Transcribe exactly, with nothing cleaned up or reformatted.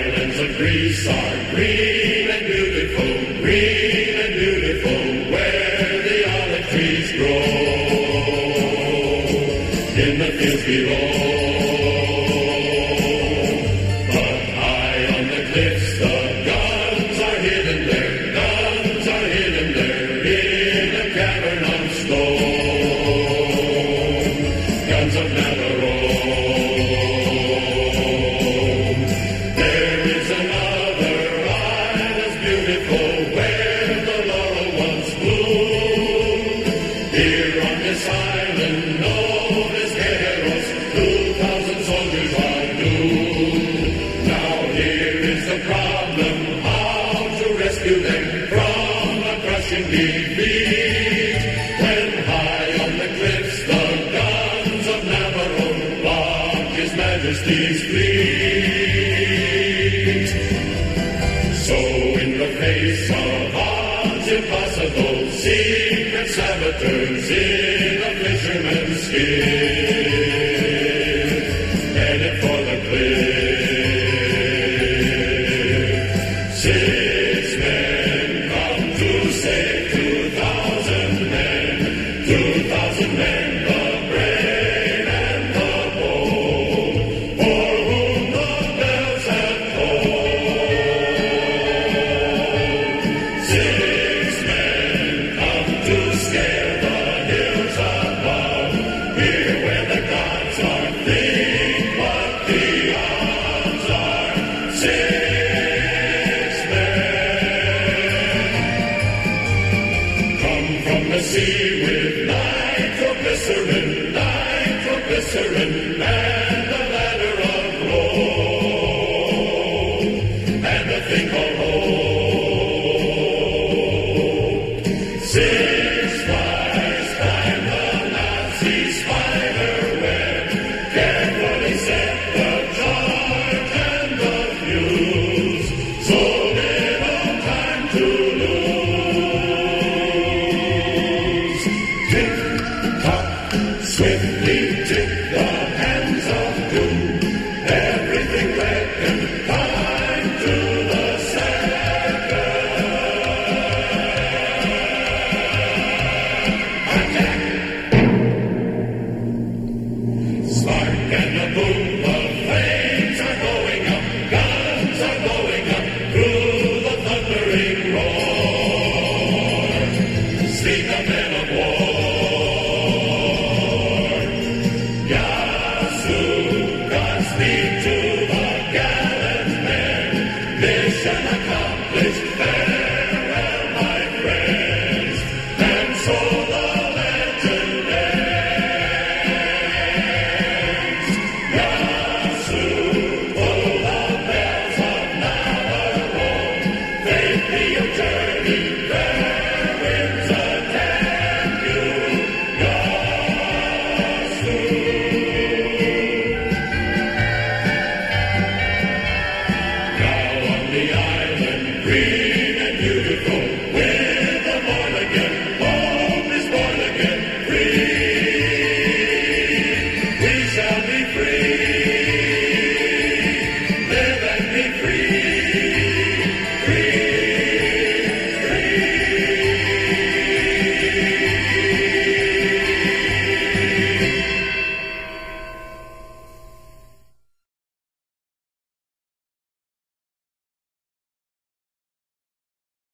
islands of Greece are green and beautiful, green and beautiful, where the olive trees grow in the fields below. But high on the cliffs, the guns are hidden there, guns are hidden there in a cavern of stone. Guns of Navarone. There is another isle as beautiful where the laurel once bloomed. Here on this island, known as Guerreros, two thousand soldiers are doomed. Now here is the problem, how to rescue them from a crushing defeat. When high on the cliffs, the guns of Navarone block His Majesty's fleet. So in the face of odds impossible, secret saboteurs in a fisherman's skiff headed for the cliff. Six men come to save two thousand men, two thousand men, the brave and the bold, for whom the bells have tolled. Six men come to scare the hills above, here where the gods are thick, but the odds are six men. Come from the sea with nitroglycerin, nitroglycerin, and a ladder of rope, and a thing called hope. Six flies climb the Nazi spider web, carefully set the charge and the fuse, so little time to lose. Tick tock, swiftly tick the hands of doom, everything reckoned, time to the second. Attack! Spark and the boom, the flames are going up, guns are going up through the thundering roar. Speak the men of war. Yasu, Godspeed.